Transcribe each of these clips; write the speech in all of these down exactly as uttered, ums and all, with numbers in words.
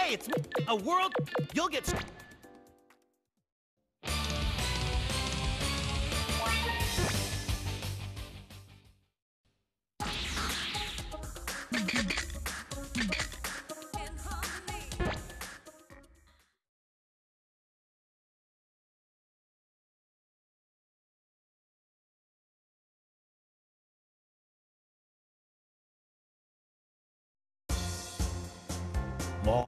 Hey, it's a world. You'll get. Law.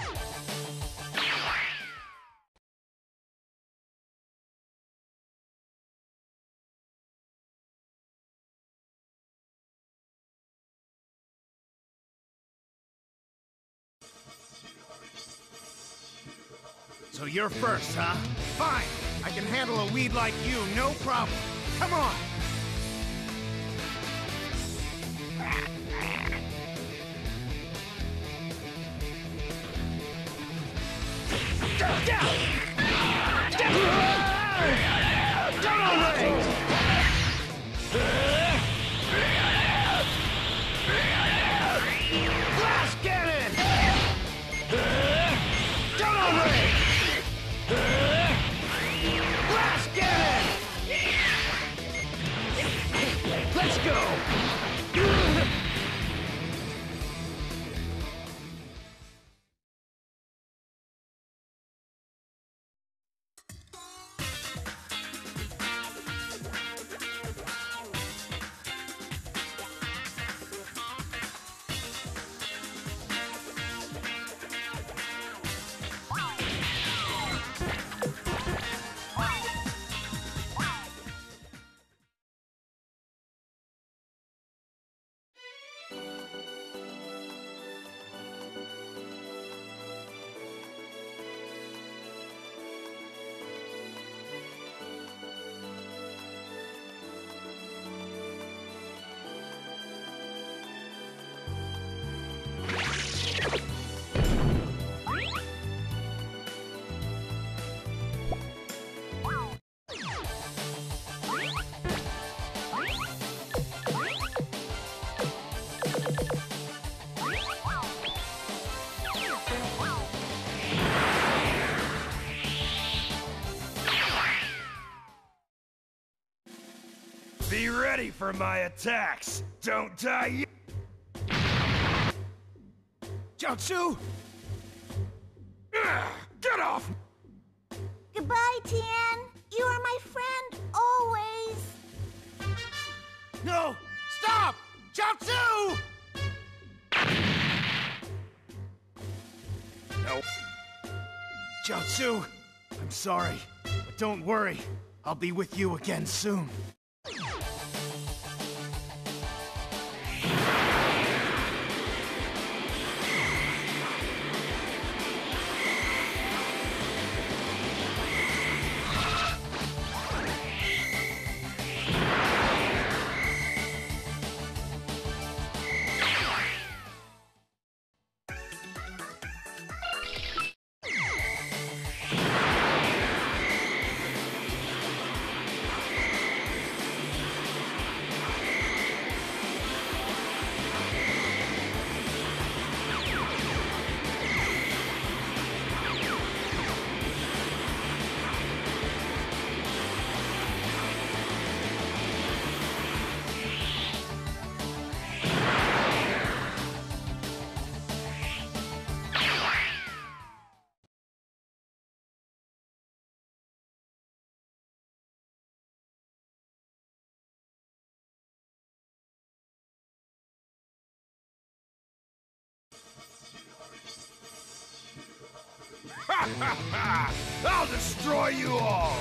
So you're first, huh? Fine! I can handle a weed like you, no problem. Come on! Blast cannon! Blast cannon! Let's go! Be ready for my attacks. Don't die yet. Jiaozu! Ugh, get off! Goodbye, Tian. You are my friend, always. No! Stop! Jiaozu! No. Jiaozu, I'm sorry, but don't worry. I'll be with you again soon. I'll destroy you all!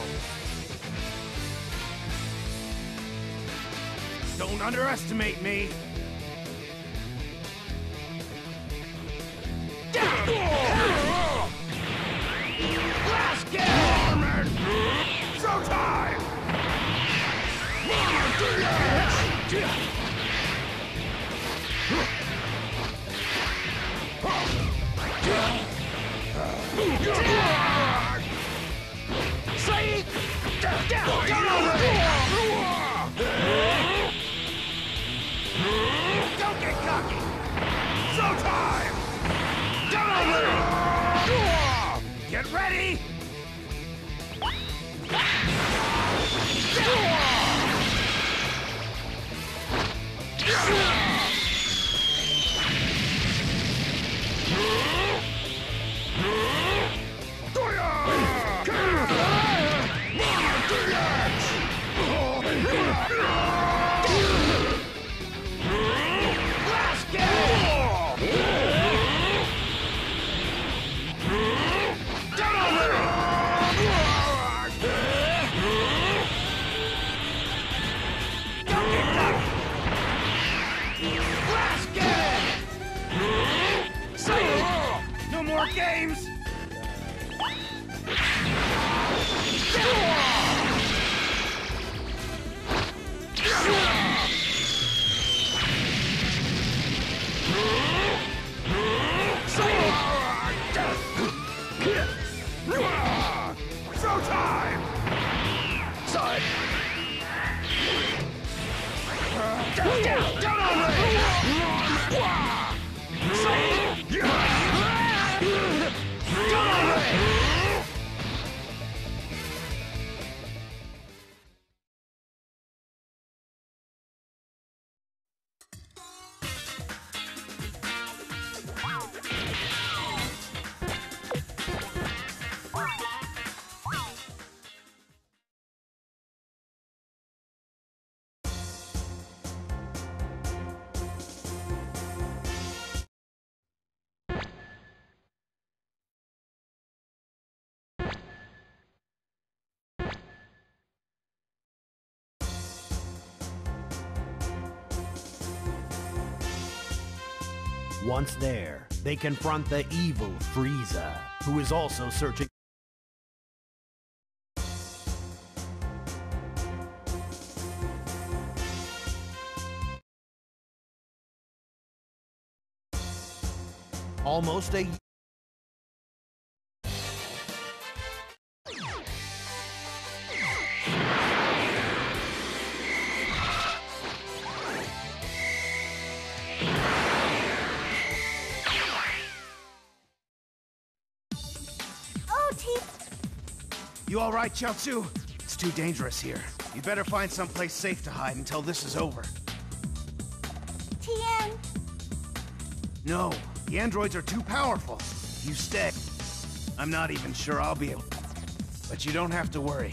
Don't underestimate me. Blast cannon! Showtime! Say! Don't get cocky! Showtime! Get ready! Once there, they confront the evil Frieza, who is also searching. Almost a Oh, T. You all right, Chaozu? It's too dangerous here. You better find someplace safe to hide until this is over. Tien. No, the androids are too powerful. You stay. I'm not even sure I'll be able. But you don't have to worry.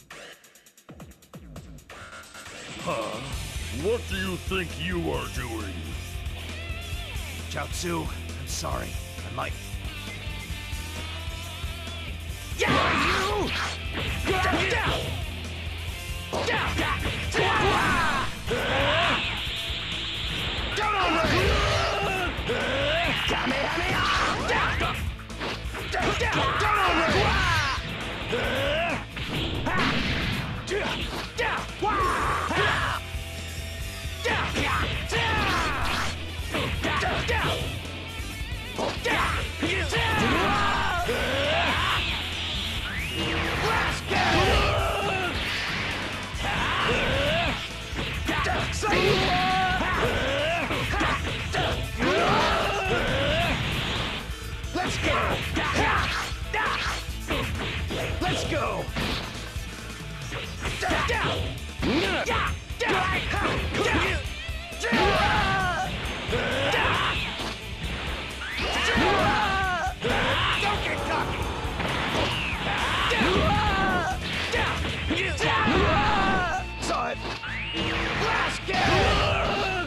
Huh? What do you think you are doing? Chaozu, I'm sorry. I might... Let's go! Let's go! Don't get cocky! Saw it! Let's go!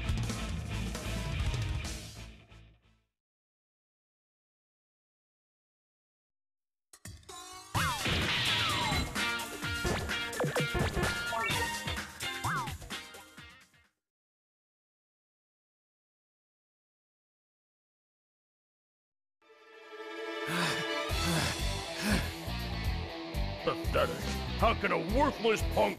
Pathetic. How can a worthless punk...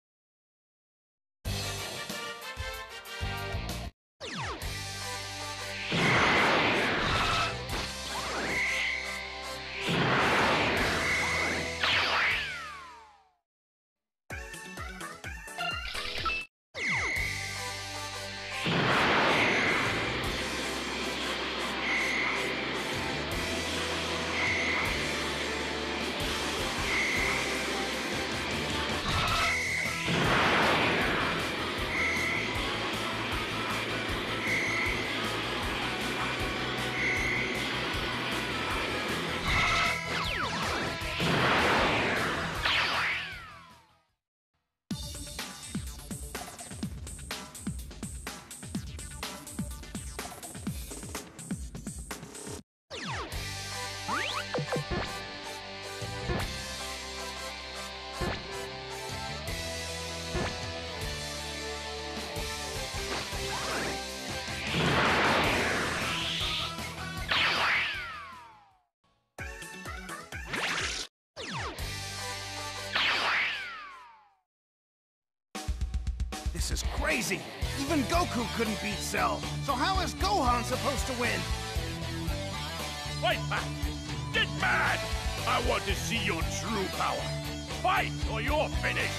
This is crazy! Even Goku couldn't beat Cell! So how is Gohan supposed to win? Fight back! Get mad! I want to see your true power! Fight or you're finished!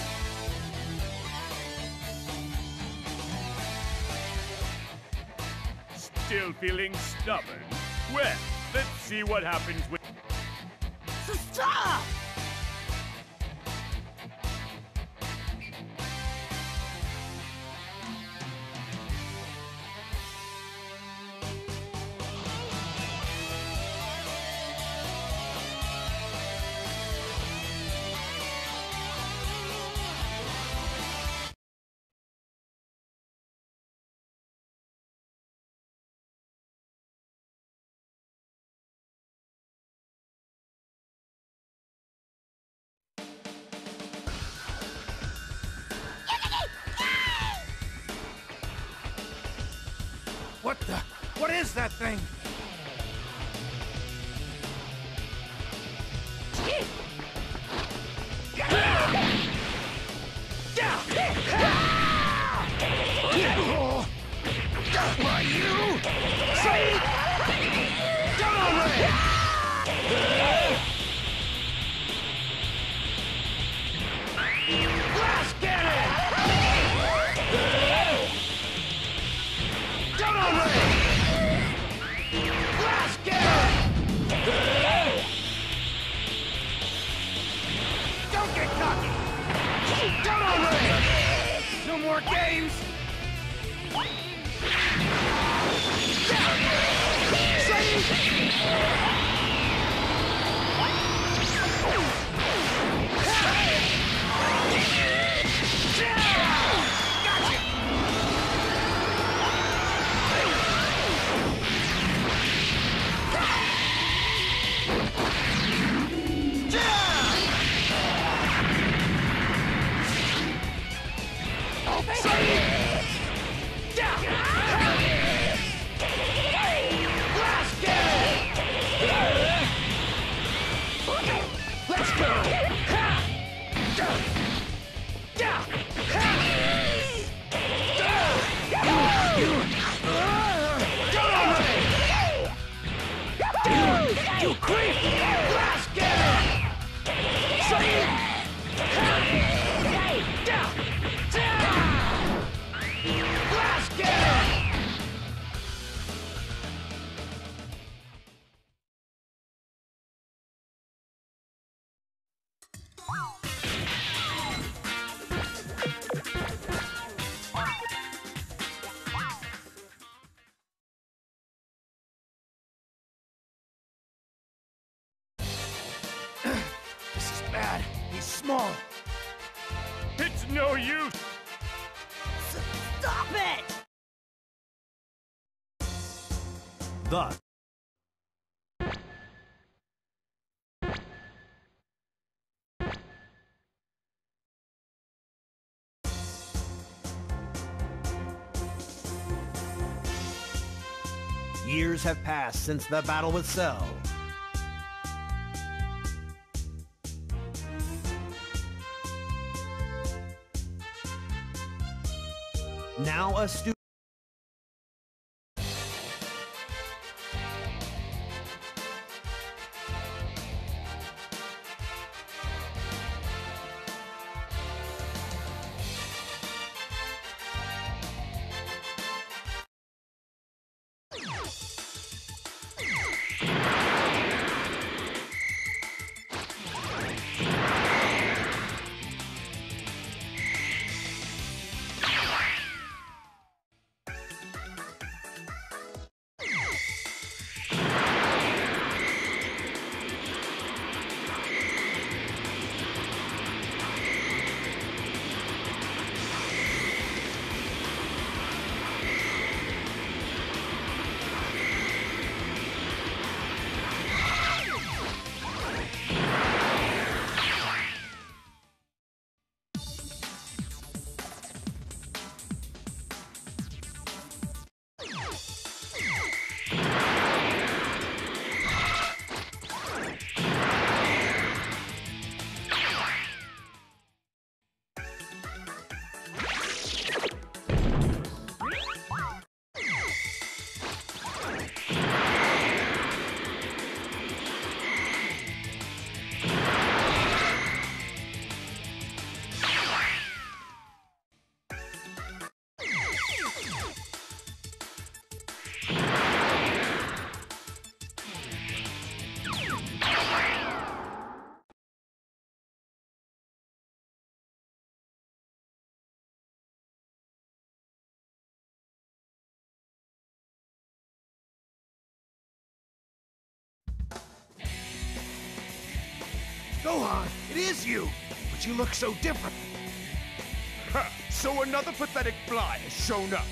Still feeling stubborn? Well, let's see what happens with... Stop! What the? What is that thing? Why you? See? Get already! Let's get it! Get already! Let's get it! Don't get cocky! Get already! No more games! See? small. It's no use. Stop it! Thus, years have passed since the battle with Cell. Now a student. Gohan, it is you! But you look so different. Ha! So another pathetic fly has shown up.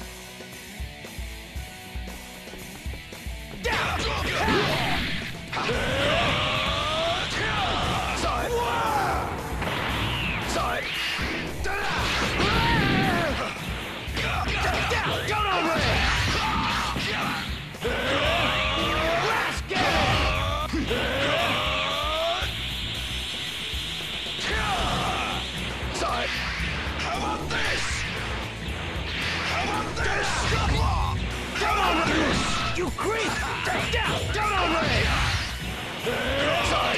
You creep! Down! Down already! Side!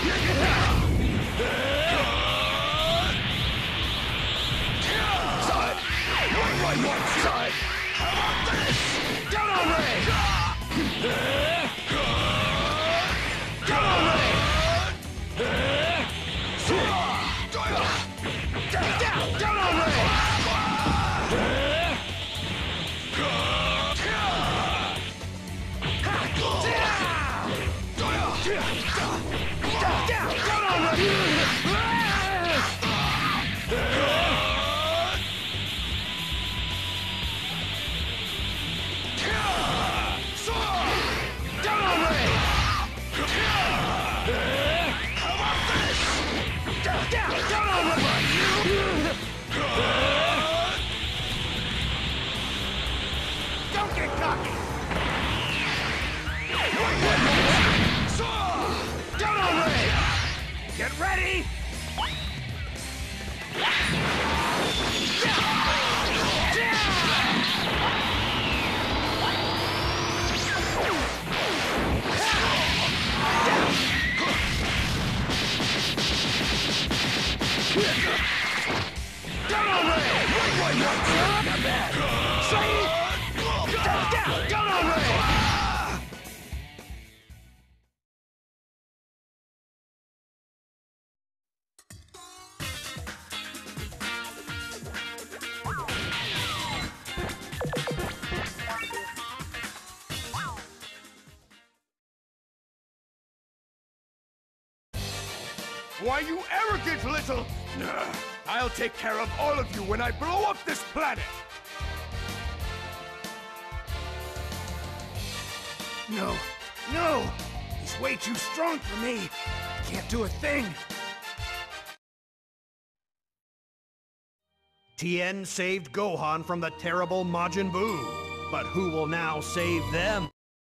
Side! One, one, one! Side! How about this? Down already! Down already! Down, down! Down already! Don't get cocky! Down already! Get ready! Down already! Not bad! See? Down, down! Down already! Why, you arrogant little... Ugh, I'll take care of all of you when I blow up this planet! No, no! He's way too strong for me! Can't do a thing! Tien saved Gohan from the terrible Majin Buu, but who will now save them?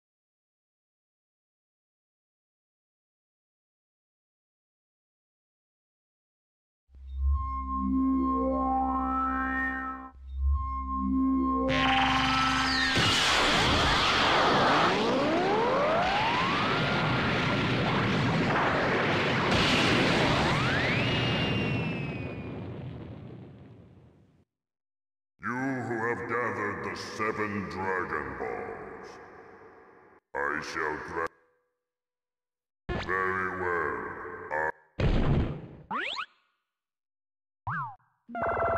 Gathered the seven Dragon Balls. I shall grant. Very well. I